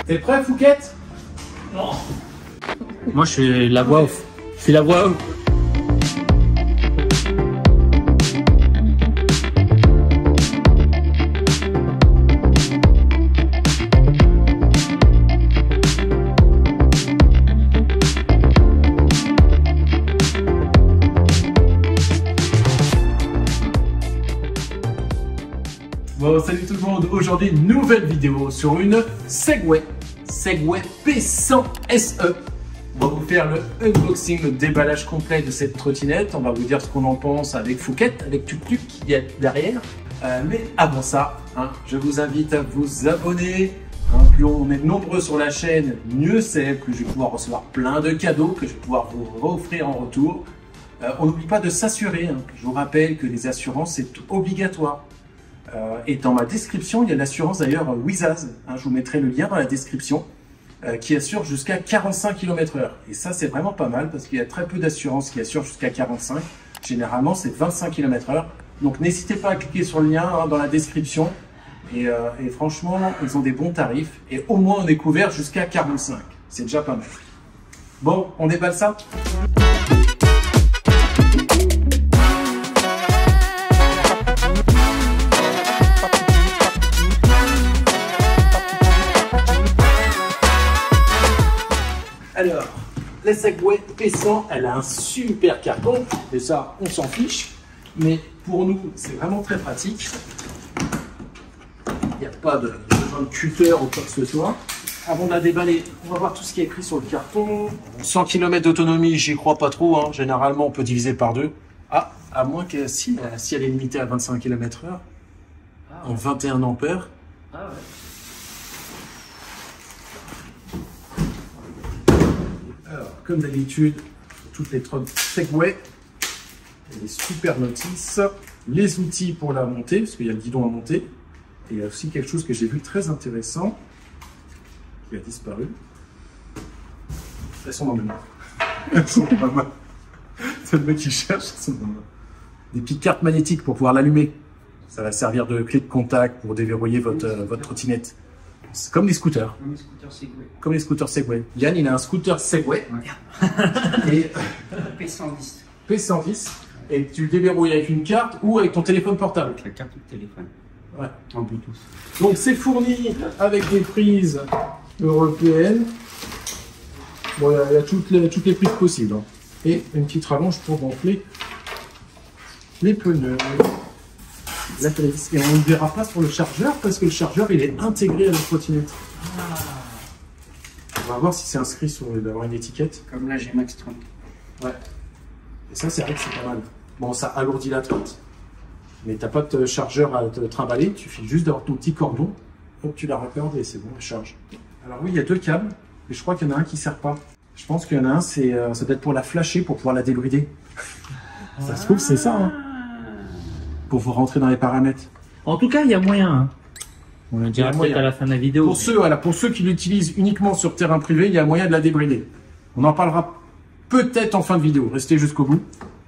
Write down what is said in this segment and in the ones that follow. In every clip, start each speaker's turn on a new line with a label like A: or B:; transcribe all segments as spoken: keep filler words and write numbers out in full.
A: T'es prêt, Fouquette?
B: Non. Moi, je fais la voix off. Je fais la voix off.
A: Bon, salut tout le monde, aujourd'hui nouvelle vidéo sur une Segway, Segway P cent S E. On va vous faire le unboxing, le déballage complet de cette trottinette. On va vous dire ce qu'on en pense avec Fouquette, avec Tuk-Tuk qui est derrière. Euh, mais avant ça, hein, je vous invite à vous abonner. Hein, plus on est nombreux sur la chaîne, mieux c'est, plus je vais pouvoir recevoir plein de cadeaux que je vais pouvoir vous offrir en retour. Euh, on n'oublie pas de s'assurer. Hein. Je vous rappelle que les assurances, c'est obligatoire. Euh, et dans ma description, il y a l'assurance d'ailleurs Wizaz, hein, je vous mettrai le lien dans la description, euh, qui assure jusqu'à quarante-cinq kilomètres heure. Et ça, c'est vraiment pas mal parce qu'il y a très peu d'assurances qui assurent jusqu'à quarante-cinq. Généralement, c'est vingt-cinq kilomètres heure. Donc, n'hésitez pas à cliquer sur le lien hein, dans la description. Et, euh, et franchement, ils ont des bons tarifs. Et au moins, on est couvert jusqu'à quarante-cinq. C'est déjà pas mal. Bon, on déballe ça ? Alors, la Segway P cent, elle a un super carton, et ça, on s'en fiche. Mais pour nous, c'est vraiment très pratique. Il n'y a pas de besoin de cutter ou quoi que ce soit. Avant de la déballer, on va voir tout ce qui est écrit sur le carton. cent kilomètres d'autonomie, j'y crois pas trop. Hein. Généralement, on peut diviser par deux. Ah, à moins que si, si elle est limitée à vingt-cinq kilomètres heure, ah ouais. En vingt et un ampères. Ah ouais. Alors, comme d'habitude, toutes les trottes Segway, les super notices, les outils pour la monter, parce qu'il y a le guidon à monter, et il y a aussi quelque chose que j'ai vu très intéressant, qui a disparu. Elles sont dans mes mains. Elles sont dans ma main. C'est le mec qui cherche, elles sont dans ma main. Des petites cartes magnétiques pour pouvoir l'allumer. Ça va servir de clé de contact pour déverrouiller votre, euh, votre trottinette. C'est comme les scooters. Comme les scooters Segway. Comme les scooters Segway. Yann, il a un scooter Segway. Ouais. Et
C: P cent dix.
A: P cent dix. Et tu le déverrouilles avec une carte ou avec ton téléphone portable.
C: Avec la carte de téléphone.
A: Ouais.
C: En Bluetooth.
A: Donc c'est fourni avec des prises européennes. Bon, il y a toutes les, toutes les prises possibles. Hein. Et une petite rallonge pour gonfler les pneus. Là, et on ne verra pas sur le chargeur parce que le chargeur il est intégré à la trottinette. Ah. On va voir si c'est inscrit sur d'avoir une étiquette.
C: Comme là j'ai Max trente.
A: Ouais. Et ça c'est vrai que c'est pas mal. Bon, ça alourdit la trotte. Mais t'as pas de chargeur à te trimballer, il suffit juste d'avoir ton petit cordon. Hop, tu la raccordes et c'est bon, elle charge. Alors oui, il y a deux câbles, mais je crois qu'il y en a un qui sert pas. Je pense qu'il y en a un, c'est euh, ça doit être pour la flasher, pour pouvoir la débrider. Ah. Ça se trouve, c'est ça, hein. Pour vous rentrer dans les paramètres.
B: En tout cas, il y a moyen. Hein. On le dira peut-être à la fin de la vidéo.
A: Pour ceux, voilà, pour ceux qui l'utilisent uniquement sur terrain privé, il y a moyen de la débrider. On en parlera peut-être en fin de vidéo. Restez jusqu'au bout.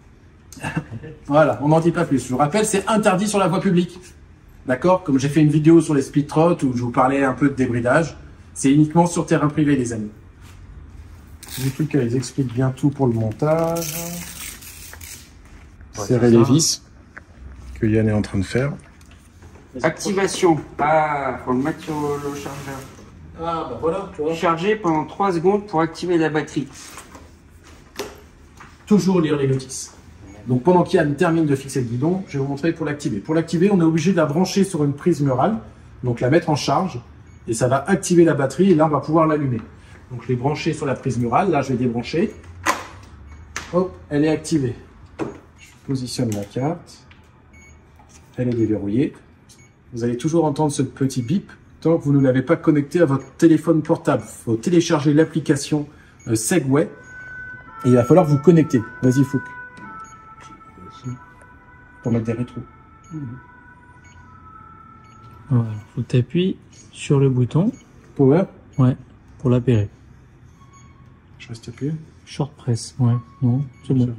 A: Voilà, on n'en dit pas plus. Je vous rappelle, c'est interdit sur la voie publique. D'accord? Comme j'ai fait une vidéo sur les speed trots où je vous parlais un peu de débridage, c'est uniquement sur terrain privé, les amis. Du coup, ils expliquent bien tout pour le montage. Ouais, serrer les vis. Que Yann est en train de faire.
C: Activation. Ah, faut le mettre sur le chargeur.
A: Ah, bah voilà, tu vois.
C: Charger pendant trois secondes pour activer la batterie.
A: Toujours lire les notices. Donc pendant qu'Yann termine de fixer le guidon, je vais vous montrer pour l'activer. Pour l'activer, on est obligé de la brancher sur une prise murale, donc la mettre en charge, et ça va activer la batterie, et là on va pouvoir l'allumer. Donc je l'ai branché sur la prise murale, là je vais débrancher. Hop, elle est activée. Je positionne la carte. Elle est déverrouillée. Vous allez toujours entendre ce petit bip tant que vous ne l'avez pas connecté à votre téléphone portable. Il faut télécharger l'application euh, Segway et il va falloir vous connecter. Vas-y, Fouque. Pour mettre des rétros.
B: Voilà, faut que tu appuies sur le bouton.
A: Power.
B: Ouais, pour l'apérer.
A: Je reste appuyé.
B: Short press, ouais. Non, c'est bon.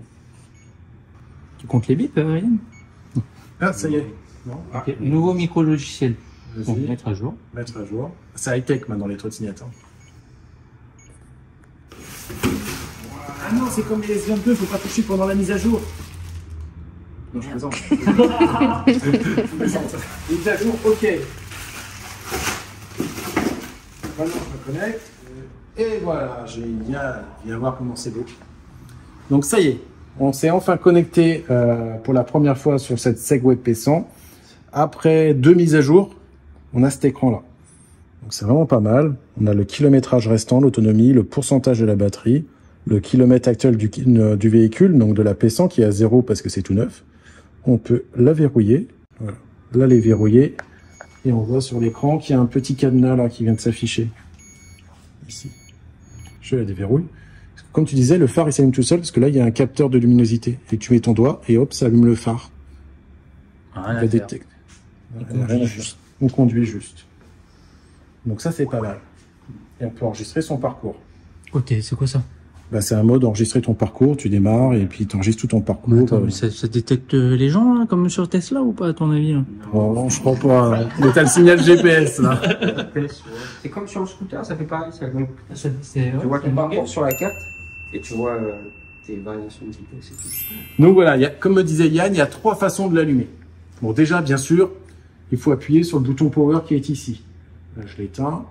B: Tu comptes les bips, Yann?
A: Ah, ça y est. Non.
B: Okay. Ah. Nouveau micro logiciel. Bon, mettre à jour.
A: Mettre à jour. C'est high-tech maintenant les trottinettes. Hein. Ah non, c'est comme les S vingt-deux, faut pas toucher pendant la mise à jour. Non, je plaisante. Je plaisante. Mise à jour, ok. Maintenant, je me connecte. Et voilà, génial. Viens voir comment c'est beau. Donc ça y est, on s'est enfin connecté euh, pour la première fois sur cette Segway P cent. Après deux mises à jour, on a cet écran-là. Donc c'est vraiment pas mal. On a le kilométrage restant, l'autonomie, le pourcentage de la batterie, le kilomètre actuel du, du véhicule, donc de la P cent qui est à zéro parce que c'est tout neuf. On peut la verrouiller, voilà. Là les verrouiller, et on voit sur l'écran qu'il y a un petit cadenas là qui vient de s'afficher. Ici. Je la déverrouille. Comme tu disais, le phare il s'allume tout seul parce que là il y a un capteur de luminosité. Et tu mets ton doigt et hop, ça allume le phare.
B: Rien
A: à faire. On conduit juste. On conduit juste. Donc ça c'est pas mal. Et on peut enregistrer son parcours.
B: Ok, c'est quoi ça?
A: Bah, c'est un mode enregistrer ton parcours, tu démarres et puis tu enregistres tout ton parcours.
B: Attends, mais ça, ça détecte les gens là, comme sur Tesla ou pas à ton avis là?
A: Oh, non, je crois pas. Hein. Mais t'as le signal G P S là.
C: C'est comme sur le scooter, ça fait pareil. Ça. Donc,
B: Ça, c'est,
C: tu
B: ouais,
C: vois
B: c'est
C: ton parcours sur la carte et tu vois euh, tes variations de vitesse et tout.
A: Donc voilà, il y a, comme me disait Yann, il y a trois façons de l'allumer. Bon déjà, bien sûr, il faut appuyer sur le bouton power qui est ici. Là, je l'éteins.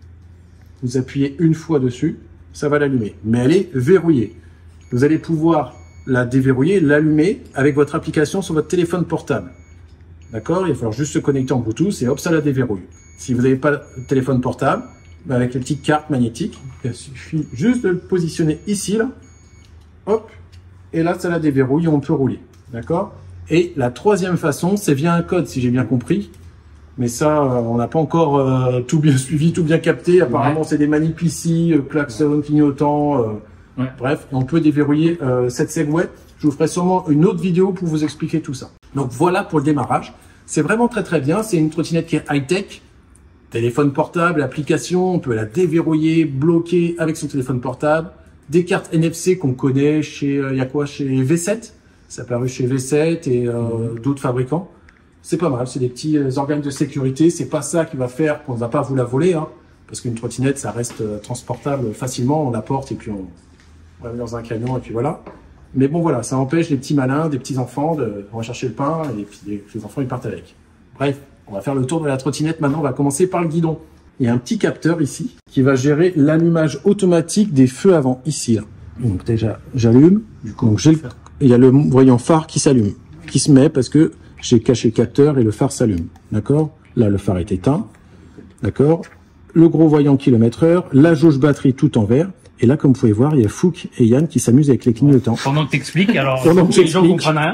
A: Vous appuyez une fois dessus, ça va l'allumer. Mais elle est verrouillée. Vous allez pouvoir la déverrouiller, l'allumer avec votre application sur votre téléphone portable. D'accord? Il va falloir juste se connecter en Bluetooth et hop, ça la déverrouille. Si vous n'avez pas de téléphone portable, ben avec les petites cartes magnétiques, il suffit juste de le positionner ici, là. Hop. Et là, ça la déverrouille et on peut rouler. D'accord? Et la troisième façon, c'est via un code, si j'ai bien compris. Mais ça, euh, on n'a pas encore euh, tout bien suivi, tout bien capté. Apparemment, ouais. C'est des manips ici, euh, klaxon, clignotant. Euh, ouais. Bref, on peut déverrouiller euh, cette Segway. Je vous ferai sûrement une autre vidéo pour vous expliquer tout ça. Donc voilà pour le démarrage. C'est vraiment très très bien. C'est une trottinette qui est high-tech. Téléphone portable, application, on peut la déverrouiller, bloquer avec son téléphone portable. Des cartes N F C qu'on connaît chez, il euh, y a quoi, chez V sept. Ça a apparu chez V sept et euh, mmh. d'autres fabricants. C'est pas mal, c'est des petits euh, organes de sécurité. C'est pas ça qui va faire qu'on ne va pas vous la voler, hein, parce qu'une trottinette, ça reste euh, transportable facilement. On la porte et puis on, on la met dans un camion et puis voilà. Mais bon voilà, ça empêche les petits malins, des petits enfants de, de rechercher le pain et puis les, les enfants ils partent avec. Bref, on va faire le tour de la trottinette maintenant. On va commencer par le guidon. Il y a un petit capteur ici qui va gérer l'allumage automatique des feux avant ici. Là. Donc déjà, j'allume. Donc j'ai le, il y a le voyant phare qui s'allume, qui se met parce que j'ai caché le capteur et le phare s'allume. D'accord? Là, le phare est éteint. D'accord? Le gros voyant kilomètre heure, la jauge batterie tout en vert. Et là, comme vous pouvez voir, il y a Fouk et Yann qui s'amusent avec les clignotants.
B: Pendant que t'expliques, alors
A: Pendant que
B: les gens comprennent rien.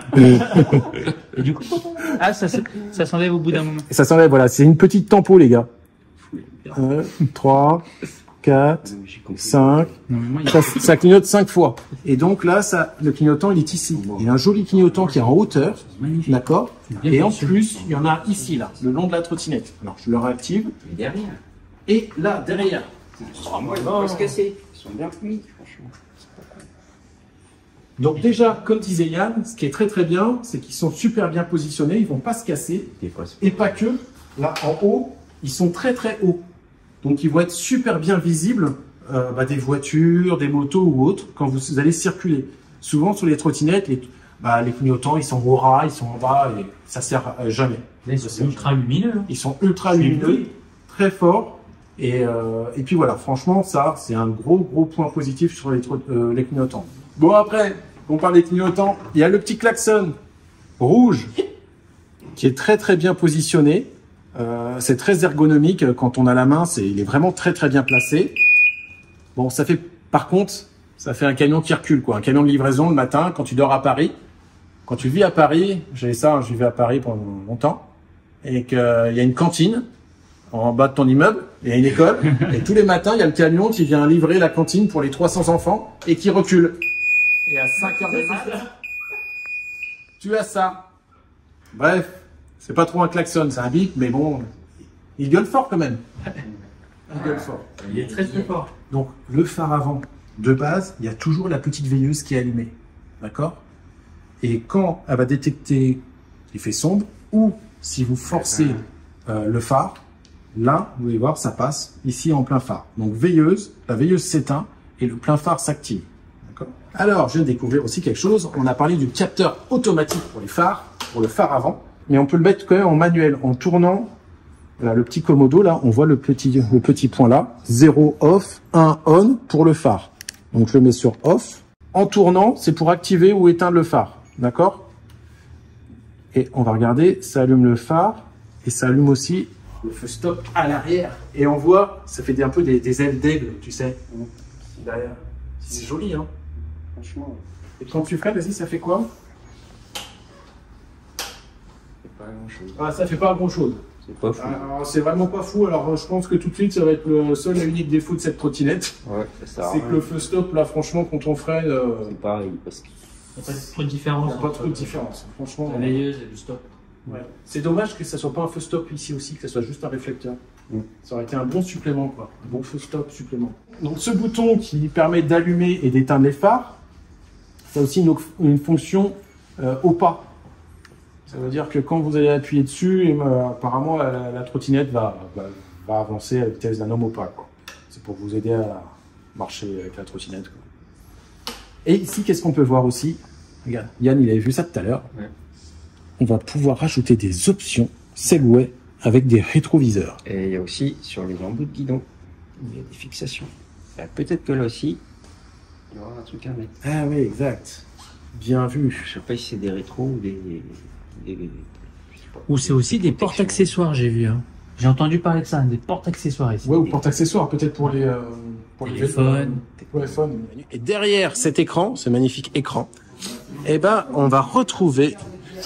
B: Et du coup, ah, ça, ça s'enlève au bout d'un moment.
A: Ça s'enlève, voilà. C'est une petite tempo, les gars. un, trois, quatre, cinq. Ça, ça clignote cinq fois. Et donc là, ça, le clignotant, il est ici. Il y a un joli clignotant qui est en hauteur. D'accord? Et en plus, il y en a ici, là, le long de la trottinette. Alors, je le réactive.
C: Et derrière.
A: Et là, derrière.
C: Oh, moi, ils vont pas se casser. Ils sont bien mis, franchement.
A: Donc déjà, comme disait Yann, ce qui est très très bien, c'est qu'ils sont super bien positionnés, ils vont pas se casser. Et pas que, là en haut, ils sont très très hauts. Donc ils vont être super bien visibles euh, bah, des voitures, des motos ou autres quand vous allez circuler. Souvent sur les trottinettes, les, bah, les clignotants, ils sont au ras, ils sont en bas et ça sert euh, jamais.
B: Là, ils sont ultra lumineux.
A: Ils sont ultra lumineux, très forts. Et, euh, et puis voilà, franchement, ça, c'est un gros, gros point positif sur les, euh, les clignotants. Bon, après, on parle des clignotants, il y a le petit klaxon rouge qui est très, très bien positionné. Euh, c'est très ergonomique. Quand on a la main, c'est, il est vraiment très, très bien placé. Bon, ça fait, par contre, ça fait un camion qui recule, quoi. Un camion de livraison le matin, quand tu dors à Paris. Quand tu vis à Paris, j'ai ça, je vivais à Paris pendant longtemps, et qu'il y a une cantine en bas de ton immeuble, il y a une école, et tous les matins, il y a le camion qui vient livrer la cantine pour les trois cents enfants, et qui recule. Et à cinq heures du matin, tu as ça. Bref, c'est pas trop un klaxon, c'est un bip, mais bon, il gueule fort quand même. Il gueule fort.
B: Il est très très fort.
A: Donc, le phare avant, de base, il y a toujours la petite veilleuse qui est allumée. D'accord? Et quand elle va détecter qu'il fait sombre, ou si vous forcez euh, le phare. Là, vous pouvez voir, ça passe ici en plein phare. Donc veilleuse, la veilleuse s'éteint et le plein phare s'active. Alors, je viens de découvrir aussi quelque chose. On a parlé du capteur automatique pour les phares, pour le phare avant, mais on peut le mettre quand même en manuel, en tournant. Voilà, le petit commodo, là, on voit le petit, le petit point là, zéro off, un on pour le phare. Donc, je le mets sur off. En tournant, c'est pour activer ou éteindre le phare, d'accord? Et on va regarder, ça allume le phare et ça allume aussi le feu stop à l'arrière. Et on voit, ça fait des, un peu des, des ailes d'aigle, tu sais, derrière. C'est joli, hein? Franchement. Et quand tu freines, vas-y, ça fait quoi?
C: C'est pas grand-chose.
A: Ah, ça fait pas grand-chose.
C: C'est pas fou.
A: C'est vraiment pas fou. Alors, je pense que tout de suite, ça va être le seul et unique défaut de cette trottinette.
C: Ouais, ça
A: C'est que le feu stop, là, franchement, quand on freine, euh,
C: c'est pareil. Parce que...
B: Il n'y a pas trop de
A: il
B: différence.
A: n'y a pas trop de différence. Franchement,
B: La veilleuse et le stop.
A: ouais. C'est dommage que ça soit pas un feu stop ici aussi, que ça soit juste un réflecteur.
C: Mm.
A: Ça aurait été un bon supplément, quoi. Un bon feu stop supplément. Donc, ce bouton qui permet d'allumer et d'éteindre les phares, ça a aussi une, une fonction euh, au pas. Ça veut dire que quand vous allez appuyer dessus, et, euh, apparemment la, la trottinette va, va, va avancer à la vitesse d'un homme au pas. C'est pour vous aider à marcher avec la trottinette, quoi. Et ici, qu'est-ce qu'on peut voir aussi? Regarde, Yann, il avait vu ça tout à l'heure.
C: Ouais.
A: On va pouvoir rajouter des options Segway avec des rétroviseurs.
C: Et il y a aussi sur les embouts de guidon, il y a des fixations. Euh, Peut-être que là aussi, il y aura un truc à mettre.
A: Ah oui, exact. Bien vu.
C: Je sais pas si c'est des rétros ou des... des, des je sais pas.
B: Ou c'est aussi des portes accessoires, j'ai vu. Hein. J'ai entendu parler de ça, des portes accessoires ici.
A: Ouais, ou porte-accessoires, peut-être pour les, euh, pour les
B: Téléphones.
A: téléphones. Et derrière cet écran, ce magnifique écran, eh ben, on va retrouver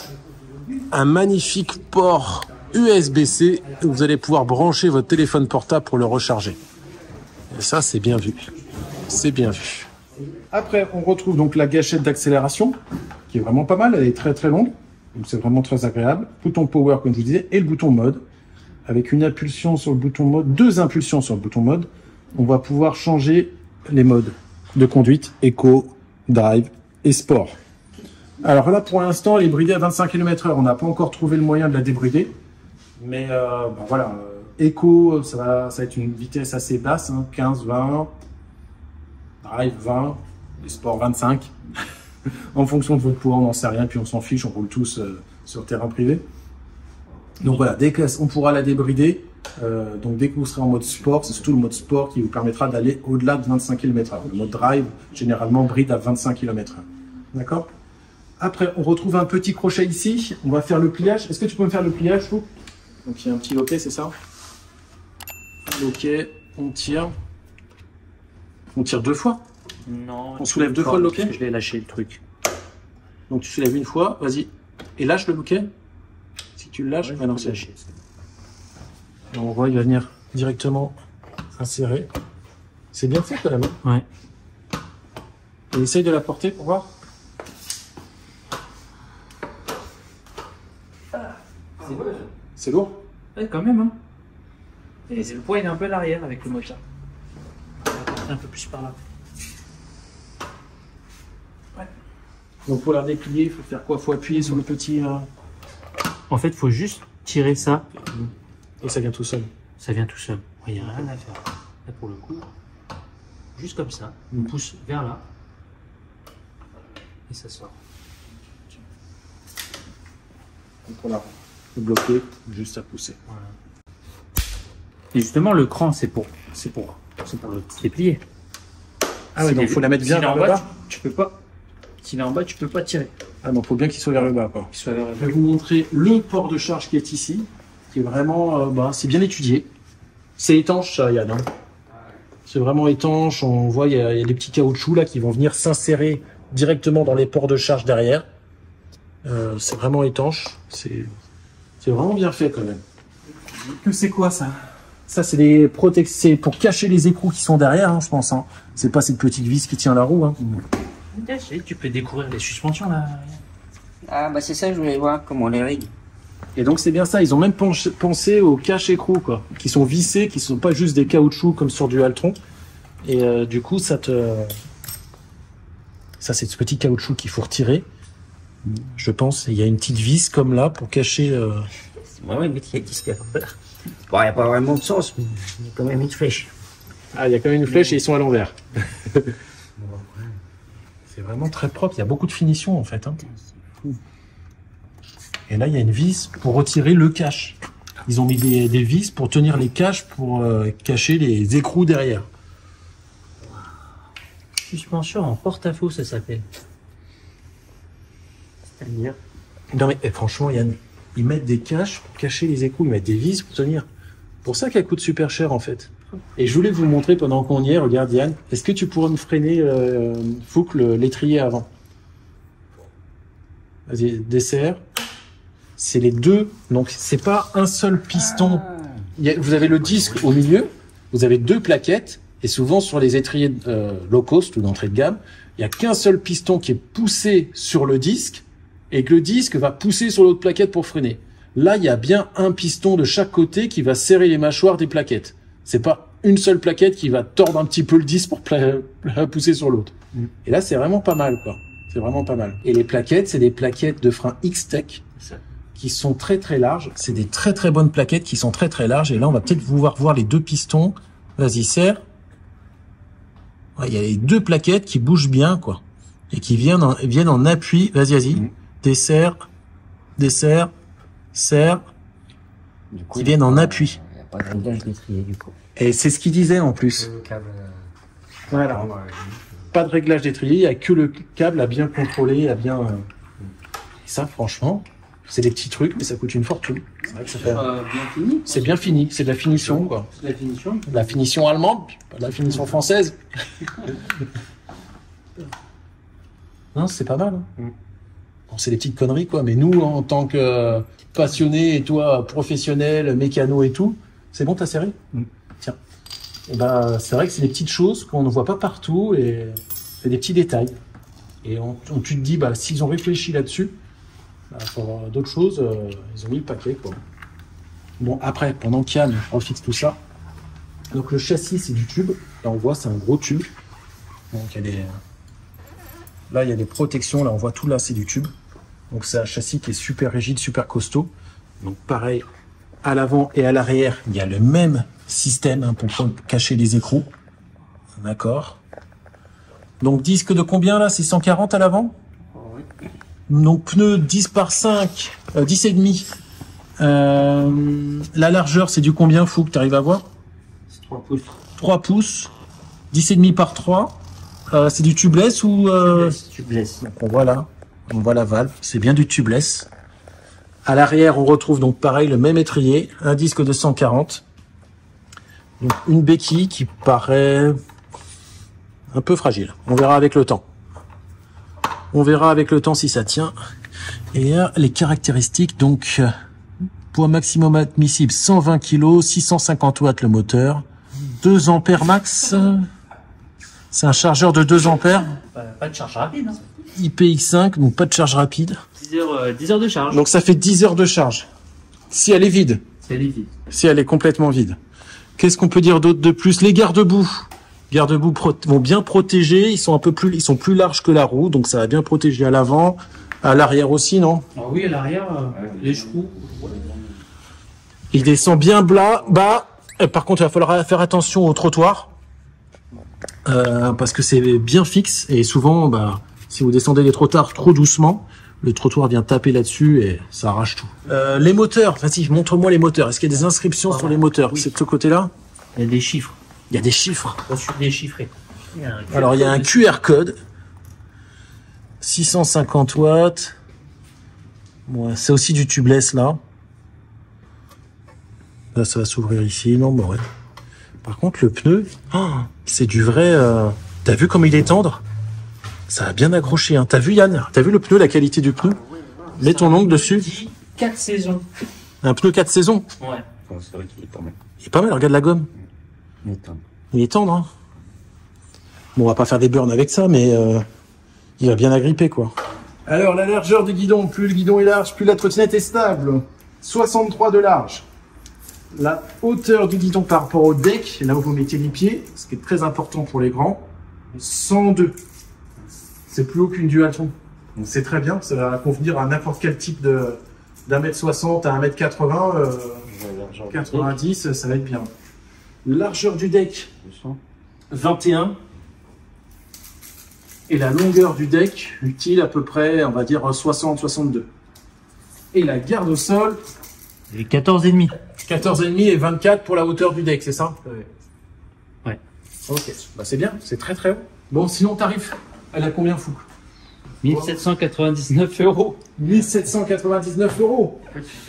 A: un magnifique port U S B C où vous allez pouvoir brancher votre téléphone portable pour le recharger. Et ça, c'est bien vu. C'est bien vu. Après, on retrouve donc la gâchette d'accélération, qui est vraiment pas mal. Elle est très très longue, donc c'est vraiment très agréable. Bouton power, comme je vous disais, et le bouton mode. Avec une impulsion sur le bouton mode, deux impulsions sur le bouton mode, on va pouvoir changer les modes de conduite, éco, drive et sport. Alors là, pour l'instant, elle est bridée à vingt-cinq kilomètres heure. On n'a pas encore trouvé le moyen de la débrider. Mais euh, ben voilà, euh, éco, ça va, ça va être une vitesse assez basse, hein, quinze, vingt, drive vingt, et sport vingt-cinq. En fonction de votre poids, on n'en sait rien, puis on s'en fiche, on roule tous euh, sur terrain privé. Donc voilà, dès qu'on pourra la débrider, euh, donc dès que vous serez en mode sport, c'est surtout le mode sport qui vous permettra d'aller au-delà de vingt-cinq kilomètres heure. Le mode drive, généralement, bride à vingt-cinq kilomètres heure. D'accord? Après, on retrouve un petit crochet ici. On va faire le pliage. Est-ce que tu peux me faire le pliage, Fou? Donc il y a un petit loquet, c'est ça? Loquet, on tire. On tire deux fois.
B: Non.
A: On soulève deux fois le loquet?
B: Je vais lâcher le truc.
A: Donc tu soulèves une fois, vas-y. Et lâche le loquet. Si tu le lâches,
B: Ouais,
A: ah non,
B: je
A: c'est
B: peux
A: lâché. On voit, il va venir directement insérer. C'est bien fait quand même. Hein.
B: Ouais.
A: Et essaye de la porter pour voir. C'est lourd.
B: Ouais, quand même. Hein. Et le poids il est un peu à l'arrière avec le moteur. Un peu plus par là.
A: Ouais. Donc pour la déplier, il faut faire quoi? Il faut appuyer sur le petit... Euh...
B: En fait, il faut juste tirer ça.
A: Et ça vient tout seul.
B: Ça vient tout seul. Il n'y a rien à faire. Là, pour le coup, juste comme ça, on pousse vers là. Et ça sort.
A: Donc on a le bloqué, juste à pousser.
B: Voilà. Et justement, le cran, c'est pour, c'est pour, c'est pour le déplier.
A: Ah ouais, donc il faut la mettre bien
B: S'il est
A: vers
B: en
A: le
B: bas,
A: bas.
B: tu, tu peux pas. S'il est en bas, tu peux pas tirer.
A: Ah donc il faut bien qu'il soit vers le bas, quoi.
B: Qu'il soit vers le
A: Je vais vous montrer le port de charge qui est ici, qui est vraiment, euh, bah, c'est bien étudié. C'est étanche, ça, Yann. Hein. C'est vraiment étanche. On voit, il y, a, il y a des petits caoutchoucs là qui vont venir s'insérer directement dans les ports de charge derrière. Euh, c'est vraiment étanche. C'est, c'est vraiment bien fait quand même. Que c'est quoi ça? Ça, c'est des protections pour cacher les écrous qui sont derrière, hein, je pense. Hein. C'est pas cette petite vis qui tient la roue. Hein.
B: Tu peux découvrir les suspensions là.
C: Ah bah c'est ça, je voulais voir comment on les règle.
A: Et donc c'est bien ça, ils ont même pensé aux cache-écrous, quoi, qui sont vissés, qui sont pas juste des caoutchoucs comme sur du Altron. Et euh, du coup, ça te... Ça, c'est ce petit caoutchouc qu'il faut retirer, je pense. Il y a une petite vis comme là pour cacher... Euh...
C: Ouais, ouais, mais il y a disque à l'envers. Bon, il n'y a pas vraiment de sens, mais il y a quand même une flèche.
A: Ah, il y a quand même une flèche et ils sont à l'envers. C'est vraiment très propre, il y a beaucoup de finition en fait. Hein. Et là, il y a une vis pour retirer le cache. Ils ont mis des, des vis pour tenir les caches, pour euh, cacher les écrous derrière.
B: Suspension en porte-à-faux, ça s'appelle.
C: C'est-à-dire?
A: Non mais eh, franchement, Yann, ils mettent des caches pour cacher les écrous, ils mettent des vis pour tenir. Pour ça qu'elle coûte super cher en fait. Et je voulais vous montrer pendant qu'on y est, regarde Yann, est-ce que tu pourrais me freiner euh, Fouque l'étrier avant? Vas-y, dessert. C'est les deux, donc c'est pas un seul piston. Il y a, vous avez le disque au milieu, vous avez deux plaquettes, et souvent sur les étriers euh, low cost ou d'entrée de gamme, il y a qu'un seul piston qui est poussé sur le disque, et que le disque va pousser sur l'autre plaquette pour freiner. Là, il y a bien un piston de chaque côté qui va serrer les mâchoires des plaquettes. C'est pas une seule plaquette qui va tordre un petit peu le disque pour pousser sur l'autre. Mm. Et là, c'est vraiment pas mal, quoi. C'est vraiment pas mal. Et les plaquettes, c'est des plaquettes de frein X-Tech qui sont très très larges. C'est des très très bonnes plaquettes qui sont très très larges. Et là, on va peut-être pouvoir voir les deux pistons. Vas-y, serre. Ouais, il y a les deux plaquettes qui bougent bien, quoi. Et qui viennent en, viennent en appui. Vas-y, vas-y. Mm. Desserre, desserre, serre.
C: Du coup,
A: qui viennent en appui.
C: Il n'y a pas de réglage d'étrier, du coup.
A: Et c'est ce qu'il disait en plus.
C: Le câble.
A: Voilà. Pas de réglage d'étrier, il n'y a que le câble à bien contrôler, à bien... Et ça, franchement, c'est des petits trucs, mais ça coûte une fortune. C'est vrai que ça fait...
B: Euh, bien fini.
A: C'est bien fini, c'est de la finition, quoi.
B: C'est la finition.
A: De la finition allemande, pas de la finition française. Non, c'est pas mal. Hein. Bon, c'est des petites conneries, quoi. Mais nous, en tant que passionnés, et toi, professionnel, mécano et tout, c'est bon, t'as serré? mm. Tiens. Et bah, c'est vrai que c'est des petites choses qu'on ne voit pas partout et c'est des petits détails. Et on, on, tu te dis, bah, s'ils ont réfléchi là-dessus, bah, pour d'autres choses, euh, ils ont mis le paquet, quoi. Bon, après, pendant qu'Yann refixe tout ça, donc le châssis, c'est du tube. Là, on voit, c'est un gros tube. Donc, il y a des... Là, il y a des protections. Là, on voit tout là, c'est du tube. Donc, c'est un châssis qui est super rigide, super costaud. Donc, pareil, à l'avant et à l'arrière, il y a le même système hein, pour cacher les écrous. D'accord. Donc, disque de combien là? C'est cent quarante à l'avant? Oui. Donc, pneu dix par cinq, euh, dix et demi. Euh, la largeur, c'est du combien, Fouque? Tu arrives à voir?
C: C'est trois pouces.
A: trois pouces. dix et demi par trois. Euh, c'est du tubeless ou... Euh...
C: Tubeless.
A: Donc, on voit là. On voit la valve. C'est bien du tubeless. À l'arrière, on retrouve donc pareil le même étrier, un disque de cent quarante. Donc une béquille qui paraît un peu fragile. On verra avec le temps. On verra avec le temps si ça tient. Et là, les caractéristiques, donc poids maximum admissible cent vingt kilos, six cent cinquante watts le moteur, deux ampères max. C'est un chargeur de deux ampères.
B: Pas, pas de charge rapide. Hein.
A: I P X cinq, donc pas de charge rapide.
B: dix heures, euh, dix heures de charge.
A: Donc ça fait dix heures de charge. Si elle est vide.
B: Si elle est vide.
A: Si elle est complètement vide. Qu'est-ce qu'on peut dire d'autre de plus? Les garde-boue. Garde-boue vont bien protéger. Ils sont un peu plus, ils sont plus larges que la roue, donc ça va bien protéger à l'avant, à l'arrière aussi, non?
B: Ah oui, à l'arrière, euh, les chevaux.
A: Il descend bien bas, bas. Et par contre, il va falloir faire attention au trottoir euh, parce que c'est bien fixe et souvent, bah, si vous descendez les trottoirs trop doucement, le trottoir vient taper là-dessus et ça arrache tout. Euh, les moteurs, vas-y, montre-moi les moteurs. Est-ce qu'il y a des inscriptions ah, sur les moteurs? Oui. C'est de ce côté-là?
B: Il y a des chiffres.
A: Il y a des chiffres.
B: Des chiffrés. Il y a
A: Alors, il y a un Q R code. six cent cinquante watts. Bon, c'est aussi du tubeless, là. Là, ça va s'ouvrir ici. Non, bah ouais. Par contre, le pneu, oh, c'est du vrai... Euh... T'as vu comme il est tendre? Ça a bien accroché. Hein. T'as vu, Yann? T'as vu le pneu, la qualité du pneu? Mets ton ongle dessus.
B: quatre saisons.
A: Un pneu quatre saisons?
B: Ouais.
C: C'est vrai qu'il est pas mal.
A: Il est pas mal, regarde la gomme.
C: Il est tendre.
A: Il est tendre, hein. Bon, on va pas faire des burns avec ça, mais euh, il va bien agripper, quoi. Alors, la largeur du guidon. Plus le guidon est large, plus la trottinette est stable. soixante-trois de large. La hauteur du guidon par rapport au deck, là où vous mettez les pieds, ce qui est très important pour les grands, cent deux. C'est plus haut qu'une duathlon. Donc c'est très bien, ça va convenir à n'importe quel type de, d'un mètre soixante à un mètre quatre-vingts, euh, quatre-vingt-dix, ça va être bien. Largeur du deck, vingt et un. Et la longueur du deck, utile à peu près, on va dire soixante à soixante-deux. Et la garde au sol,
B: Et quatorze et demi.
A: quatorze virgule cinq et vingt-quatre pour la hauteur du deck, c'est ça?
B: Ouais. Ouais.
A: Ok, bah c'est bien, c'est très très haut. Bon, sinon tarif, elle a combien fou?
B: mille sept cent quatre-vingt-dix-neuf euros.
A: mille sept cent quatre-vingt-dix-neuf euros.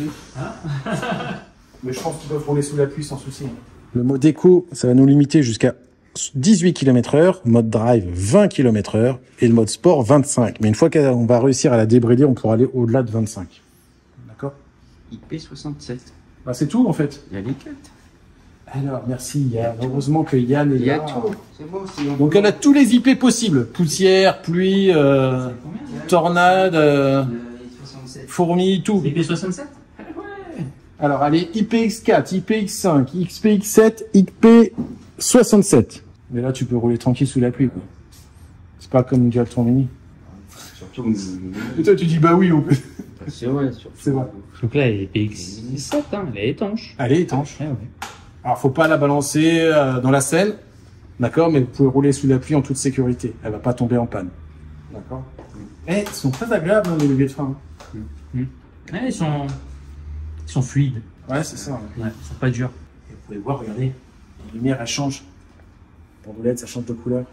A: Mais je pense qu'ils peuvent rouler sous la pluie sans souci. Le mode éco, ça va nous limiter jusqu'à dix-huit kilomètres heure, mode drive vingt kilomètres heure et le mode sport vingt-cinq. Mais une fois qu'on va réussir à la débrider, on pourra aller au-delà de vingt-cinq. D'accord?
C: I P soixante-sept.
A: Bah c'est tout en fait.
C: Il y a les quatre.
A: Alors merci Yann. Heureusement que Yann est
C: Il y a
A: là.
C: tout. C'est bon, c'est
A: Donc elle a tous les I P possibles. Poussière, pluie, euh, tornade, euh, fourmis, tout.
B: I P soixante-sept.
A: Alors elle est I P X quatre, I P X cinq, I P X sept, I P soixante-sept. Mais là tu peux rouler tranquille sous la pluie quoi. C'est pas comme une Dualtron Mini.
C: surtout.
A: Et toi tu dis bah oui on peut.
C: C'est vrai, surtout.
A: C'est bon.
B: Donc là, elle est P X sept, hein, elle est étanche.
A: Elle est étanche.
B: Ouais, ouais.
A: Alors faut pas la balancer euh, dans la selle, d'accord, mais vous pouvez rouler sous la pluie en toute sécurité. Elle va pas tomber en panne. D'accord. Eh, ils sont très agréables hein, les leviers de frein.
B: Ouais, ils sont, ils sont fluides.
A: Ouais c'est ça.
B: Ouais, ils sont pas durs.
A: Et vous pouvez voir, regardez, les lumières elles changent. Pour de L E D, ça change de couleur.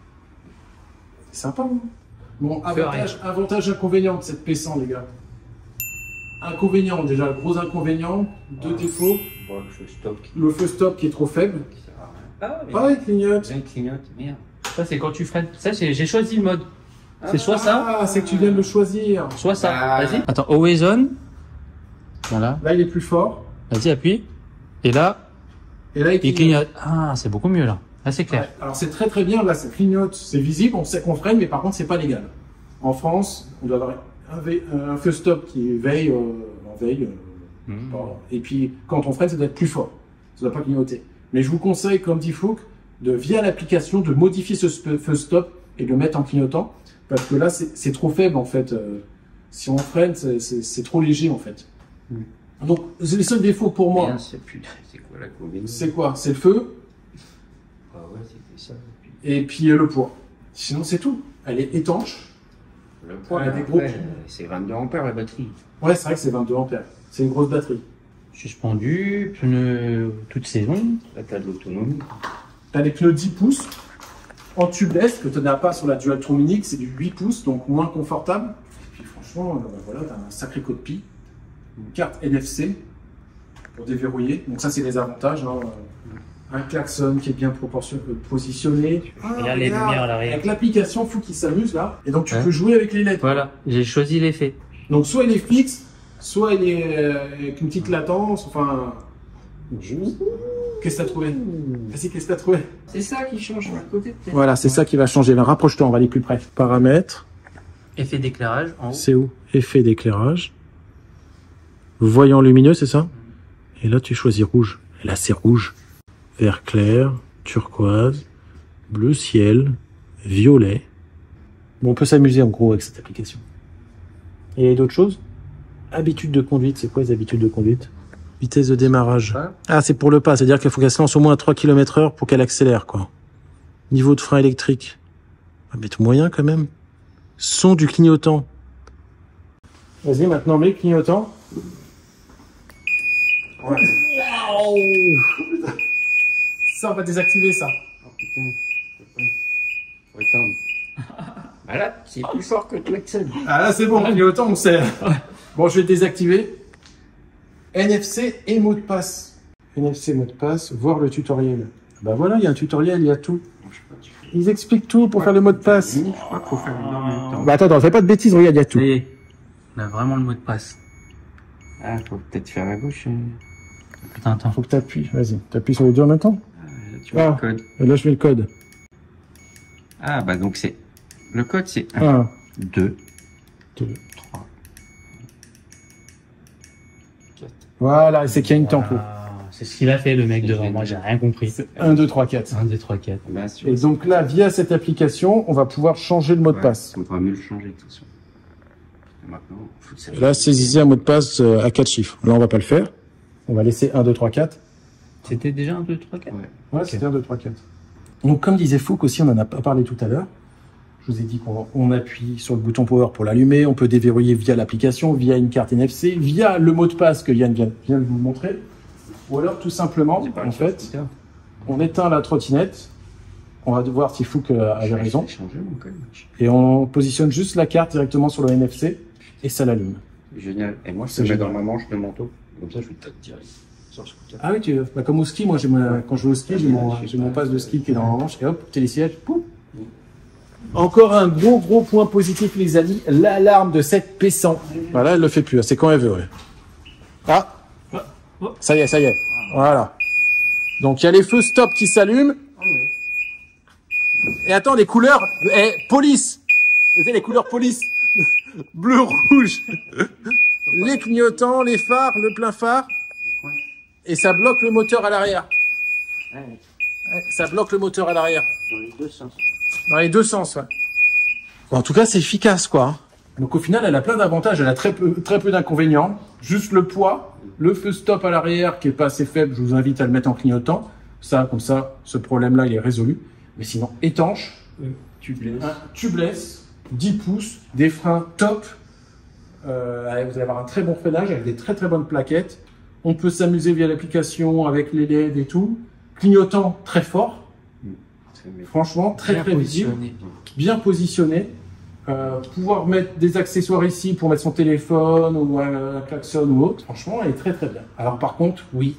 A: C'est sympa, hein. Bon, avantage, avantage, inconvénient de cette P cent, les gars. Inconvénient, déjà, le gros inconvénient, deux
C: Ah.
A: défauts.
C: Bon, le feu stop.
A: Le feu stop qui est trop faible.
C: Ah,
A: Ah, il clignote.
C: il clignote, merde.
B: Ça, c'est quand tu freines. Ça, j'ai j'ai choisi le mode. C'est soit ça,
A: Ah, c'est que tu viens de le choisir.
B: soit ça.
C: Ah.
B: Vas-y. Attends, always on. Voilà.
A: Là, il est plus fort.
B: Vas-y, appuie. Et là,
A: Et là, il
B: il
A: clignote.
B: clignote. Ah, c'est beaucoup mieux là. Là, c'est clair.
A: Ouais, alors, c'est très très bien. Là, ça clignote. C'est visible. On sait qu'on freine, mais par contre, c'est pas légal. En France, on doit avoir un, ve- un feu stop qui veille, euh, en veille. euh,
B: Mmh.
A: Bon, et puis, quand on freine, ça doit être plus fort. Ça doit pas clignoter. Mais je vous conseille, comme dit Fouque, de, via l'application, de modifier ce sp- feu stop et de le mettre en clignotant. Parce que là, c'est c'est trop faible, en fait. Euh, si on freine, c'est- c'est c'est trop léger, en fait.
C: Mm.
A: Donc, c'est le seul défaut pour moi.
C: Merde, c'est plus- c'est quoi la combinaison?
A: C'est quoi? C'est le feu
C: Ah ouais, c'était ça. Puis
A: et puis euh, le poids. Sinon, c'est tout. Elle est étanche.
C: le poids,
A: Elle a des
C: après,
A: gros-
C: euh, c'est vingt-deux ampères la batterie.
A: Ouais, c'est vrai que c'est vingt-deux ampères. C'est une grosse batterie.
B: Suspendu, pneus toute saison.
C: Là, t'as de l'autonomie.
A: T'as les pneus dix pouces en tubeless que tu n'as pas sur la Dualtron Mini, c'est du huit pouces, donc moins confortable. Et puis franchement, euh, bah voilà, t'as un sacré code P I, une carte N F C pour déverrouiller. Donc ça, c'est les avantages. Hein. Un klaxon qui est bien proportion- euh, positionné.
B: Et là, les
A: regarde,
B: lumières à l'arrière.
A: Avec l'application, faut qu'il s'amuse là. Et donc tu
B: Ouais.
A: peux jouer avec les L E D.
B: Voilà, j'ai choisi l'effet.
A: Donc soit il est fixe, soit il est euh, avec une petite latence. Enfin, qu'est-ce que t'as trouvé? Vas-y, qu'est-ce que t'as trouvé?
C: C'est ça qui change sur le côté, peut-être.
A: Voilà, c'est ça qui va changer. Là, rapproche-toi, on va aller plus près. Paramètres,
B: Effet d'éclairage en haut.
A: c'est où? Effet d'éclairage. Voyant lumineux, c'est ça? Et là, tu choisis rouge. Et là, c'est rouge. Vert clair, turquoise, bleu ciel, violet. Bon, on peut s'amuser en gros avec cette application. Et il y a d'autres choses? Habitude de conduite, c'est quoi les habitudes de conduite? Vitesse de démarrage.
C: Pas.
A: Ah, c'est pour le pas, c'est-à-dire qu'il faut qu'elle se lance au moins à trois kilomètres heure pour qu'elle accélère, quoi. Niveau de frein électrique. On va mettre moyen quand même. Son du clignotant. Vas-y, maintenant, mets le clignotant.
C: Ouais.
A: Ça, on va désactiver ça.
C: Oh putain, je peux pas. Faut éteindre. Ah là, c'est plus fort que le klaxon.
A: Ah là, c'est bon, le clignotant, on sait. Bon, je vais le désactiver. N F C et mot de passe. N F C, mot de passe, voir le tutoriel. Bah voilà, il y a un tutoriel, il y a tout.
C: Je sais pas, tu fais.
A: Ils expliquent tout pour faire le mot de passe.
C: Je crois qu'il faut faire le en même temps.
A: Bah attends, attends, fais pas de bêtises, regarde, il y a tout.
B: Et on a vraiment le mot de passe.
C: Ah, faut peut-être faire à gauche. hein.
B: Putain, attends.
A: Faut que t'appuies, vas-y. T'appuies sur les deux en même temps.
C: Ah, là, tu vois
A: Ah.
C: le code.
A: Et là, je mets le code.
C: Ah, bah donc c'est. Le code c'est un,
A: un,
C: deux,
A: deux.
C: trois, quatre.
A: Voilà, et c'est qu'il y a une tempo.
B: Ah, c'est ce qu'il a fait, le mec
C: C'est
B: devant
C: génial.
B: moi, j'ai rien compris.
A: un, deux, trois, quatre.
B: un, deux, trois, quatre.
C: Bah, sur-
A: Et donc là, via cette application, on va pouvoir changer le mot de
C: Ouais,
A: passe.
C: On pourra mieux le changer, de toute façon. Maintenant, faut que ça-
A: Là, saisissez un mot de passe euh, à quatre chiffres. Là, on va pas le faire. On va laisser un, deux, trois, quatre.
B: C'était déjà un, deux, trois, quatre.
C: Ouais.
A: Ouais, c'était un, deux, trois, quatre. Donc, comme disait Fouque aussi, on en a pas parlé tout à l'heure. Je vous ai dit qu'on on appuie sur le bouton power pour l'allumer. On peut déverrouiller via l'application, via une carte N F C, via le mot de passe que Yann vient, vient de vous montrer. Ou alors, tout simplement,
C: C'est pas
A: en
C: un
A: fait,
C: scooter.
A: on éteint la trottinette. On va voir si Fouque euh, avait raison.
C: J'ai changé mon code.
A: Et on positionne juste la carte directement sur le N F C et ça l'allume.
C: Génial. Et moi, je
A: C'est
C: te mets
A: génial.
C: dans ma manche de manteau. Comme ça, je vais te direct sur le scooter.
A: Ah oui, tu, bah comme au ski, moi j'ai mon- quand je vais au ski, j'ai mon, j'ai mon passe de ski qui est dans la manche et hop, télésiège, pouf. Encore un gros gros point positif les amis, l'alarme de cette P cent. Voilà, elle le fait plus, c'est quand elle veut. Ouais. Ah, ça y est, ça y est. Voilà. Donc il y a les feux stop qui s'allument. Et attends, les couleurs, eh, police. Vous savez, les couleurs police, bleu, rouge, les clignotants, les phares, le plein phare. Et ça bloque le moteur à l'arrière.
C: Ouais,
A: Ouais, ça bloque le moteur à l'arrière.
C: dans les deux sens.
A: Dans les deux sens, ouais. Bon, en tout cas, c'est efficace, quoi. hein. Donc au final, elle a plein d'avantages. Elle a très peu, très peu d'inconvénients. Juste le poids, le feu stop à l'arrière qui est pas assez faible. Je vous invite à le mettre en clignotant. Ça, comme ça, ce problème-là, il est résolu. Mais sinon, étanche,
C: Tu blesses.
A: un tubeless, dix pouces, des freins top. Euh, allez, vous allez avoir un très bon freinage avec des très très bonnes plaquettes. On peut s'amuser via l'application avec les L E D et tout. Clignotant très fort.
C: C'est mieux.
A: Franchement, très
B: Bien
A: très visible.
B: positionné.
A: Bien positionné. Euh, pouvoir mettre des accessoires ici pour mettre son téléphone ou un klaxon ou autre. Franchement, elle est très très bien. Alors par contre, oui,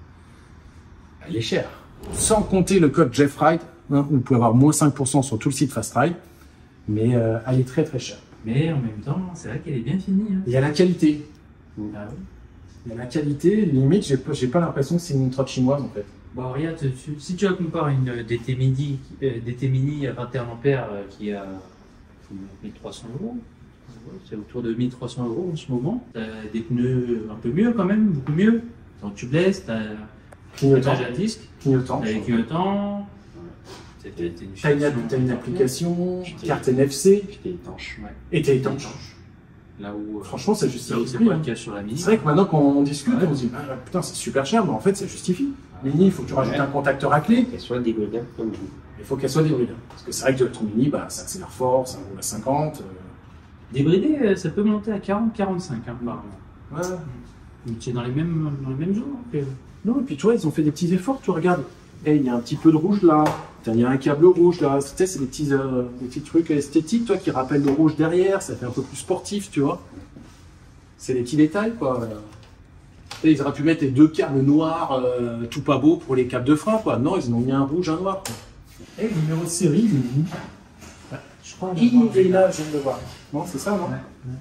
A: elle est chère. Sans compter le code JeffRide, hein, vous pouvez avoir moins cinq pour cent sur tout le site FastRide. Mais euh, elle est très très chère.
B: Mais en même temps, c'est vrai qu'elle est bien finie. Hein.
A: Il y a la qualité.
B: Ah oui.
A: Il y a la qualité, limite, j'ai pas, j'ai pas l'impression que c'est une trotte chinoise en fait.
B: Bon, regarde, tu- si tu la compares à une D T Mini, euh, D T Mini à vingt et un ampères euh, qui a mille trois cents euros, c'est autour de mille trois cents euros en ce moment. T'as des pneus un peu mieux quand même, beaucoup mieux. T'as un tubeless, t'as un
A: Clignotant.
B: freinage à disque,
A: Clignotant.
B: t'as les clignotants. C'est- t'as une
A: T'as une,
B: finition-
A: t'as une application, carte N F C,
C: Puis t'es étanche.
B: Ouais.
A: et t'es étanche.
B: Là où, euh,
A: Franchement, ça
B: là
A: justifie
B: où
A: le
B: c'est
A: prix.
B: pas
A: hein.
B: le cas sur la Mini.
A: C'est vrai que maintenant qu'on discute,
B: Ouais.
A: on se dit ah, putain c'est super cher, mais en fait ça justifie. Mini, il faut que tu rajoutes
C: Ouais.
A: un contacteur à clé,
C: Qu'elle soit dégradable comme vous.
A: il faut qu'elle soit débridée. Parce que c'est vrai que ton Mini, bah, ça accélère fort, ça roule à cinquante.
B: Débridé, euh, ça peut monter à quarante quarante-cinq hein, par
A: euh, ouais.
B: Mais c'est dans les mêmes, dans les mêmes jours. que-
A: Non, et puis tu vois, ils ont fait des petits efforts, tu regardes. Eh, il y a un petit peu de rouge là, Putain, il y a un câble rouge là, tu sais, c'est des petits, euh, des petits trucs esthétiques, toi, qui rappellent le rouge derrière, ça fait un peu plus sportif, tu vois. C'est des petits détails, quoi. Et ils auraient pu mettre les deux câbles noirs, euh, tout pas beau pour les câbles de frein, quoi. Non, ils en ont mis un rouge, un noir. Quoi. Et le numéro de série, il est où?
B: Je crois.
A: Il est là, je viens de le voir. Non, c'est ça, non?
B: Ouais.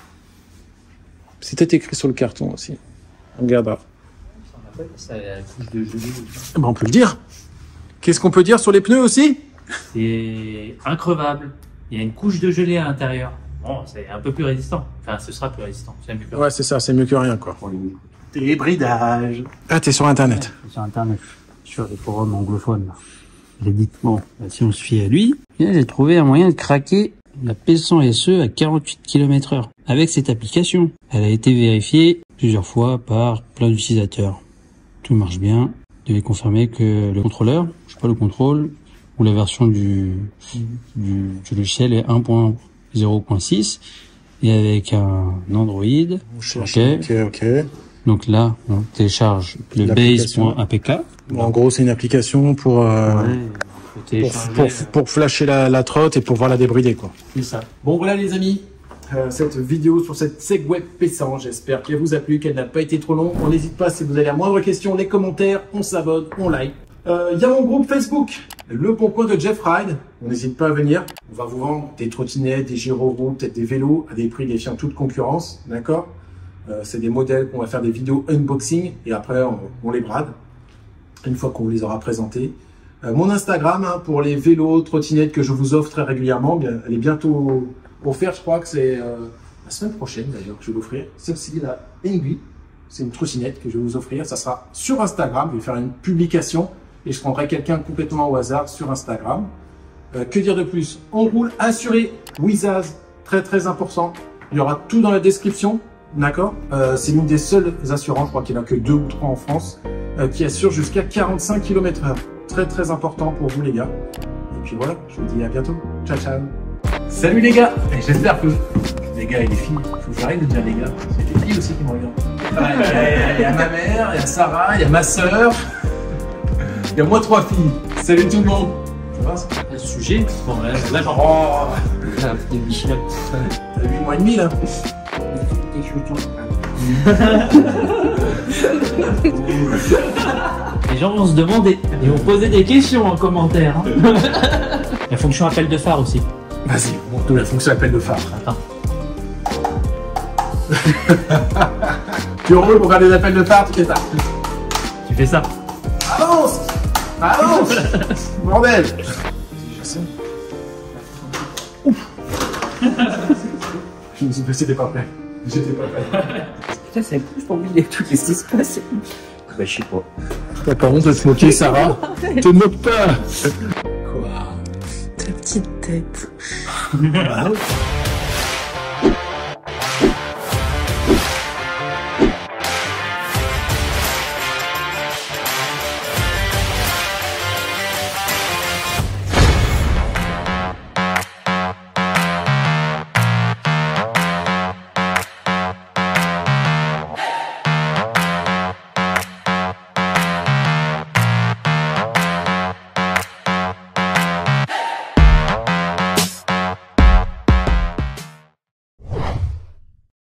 A: C'était écrit sur le carton aussi. On regardera.
B: On appelle ça la couche de gelée.
A: Ben, on peut le dire. Qu'est-ce qu'on peut dire sur les pneus aussi?
B: C'est increvable. Il y a une couche de gelée à l'intérieur. Bon, c'est un peu plus résistant. Enfin, ce sera plus résistant. C'est mieux que
A: Ouais, c'est ça, c'est mieux que rien, quoi.
C: Pour les micros.
A: Débridage. Ah, t'es sur Internet.
D: Sur Internet, sur les forums anglophones. J'ai dit, bon, bah, si on se fie à lui, et là, j'ai trouvé un moyen de craquer la P cent S E à quarante-huit kilomètres heure avec cette application. Elle a été vérifiée plusieurs fois par plein d'utilisateurs. Tout marche bien. Vous devez confirmer que le contrôleur, je sais pas le contrôle, ou la version du, du, du logiciel est un point zéro point six et avec un Android. Ok.
A: Ok, ok.
D: Donc là, on télécharge le
A: L'application.
D: base.apk.
A: Bon, en gros, c'est une application pour, euh,
D: Ouais, faut
A: pour,
D: télécharger.
A: pour, pour flasher la, la trotte et pour voir la débrider, quoi. C'est ça. Bon, voilà, les amis. Euh, cette vidéo sur cette Segway P cent, j'espère qu'elle vous a plu, qu'elle n'a pas été trop longue. On n'hésite pas, si vous avez la moindre question, les commentaires, on s'abonne, on like. Il euh, y a mon groupe Facebook, le bon coin de Jeff Ride. On n'hésite pas à venir. On va vous vendre des trottinettes, des gyroroues, peut-être des vélos à des prix défiant toute concurrence, d'accord? euh, C'est des modèles qu'on va faire des vidéos unboxing et après on, on les brade une fois qu'on vous les aura présentés. Euh, mon Instagram hein, pour les vélos, trottinettes que je vous offre très régulièrement, bien, elle est bientôt offerte. Je crois que c'est euh, la semaine prochaine d'ailleurs que je vais l'offrir. Celle-ci, la Ingui, c'est une trottinette que je vais vous offrir. Ça sera sur Instagram. Je vais faire une publication et je prendrai quelqu'un complètement au hasard sur Instagram. Euh, que dire de plus? On roule assuré. Wizaz, très très important. Il y aura tout dans la description. D'accord, euh, c'est l'une des seules assurances, je crois qu'il n'y en a que deux ou trois en France, euh, qui assure jusqu'à quarante-cinq kilomètres heure. Très très important pour vous les gars. Et puis voilà, je vous dis à bientôt. Ciao ciao. Salut les gars. Et j'espère que les gars et les filles, faut que j'arrête de dire les gars. C'est les filles aussi qui me regardent. Il y, y a ma mère, il y a Sarah, il y a ma soeur. Il y a moi trois filles. Salut tout le monde. Ça va ça?
B: Le sujet, bon, là, là j'en
A: Oh,
C: Ah, petit Michel.
A: t'as huit mois et demi là.
C: Des choutons.
B: Les gens vont se demander, ils vont poser des questions en commentaire. Hein. La fonction appel de phare aussi.
A: Vas-y, montre-nous la fonction appel de phare.
B: Attends.
A: Tu roules pour faire des appels de phare, tu fais ça.
B: Tu fais ça.
A: Avance. Avance. Bordel. Je sais. Ouf. Je me suis dit, c'était pas prêt. J'étais pas prêt.
C: Putain, c'est plus pour oublier tout ce qui se passe. Bah, je sais pas.
A: T'as pas honte de te moquer, Sarah? Te moque pas. Quoi?
E: Ta petite tête.
A: Ah, ouais.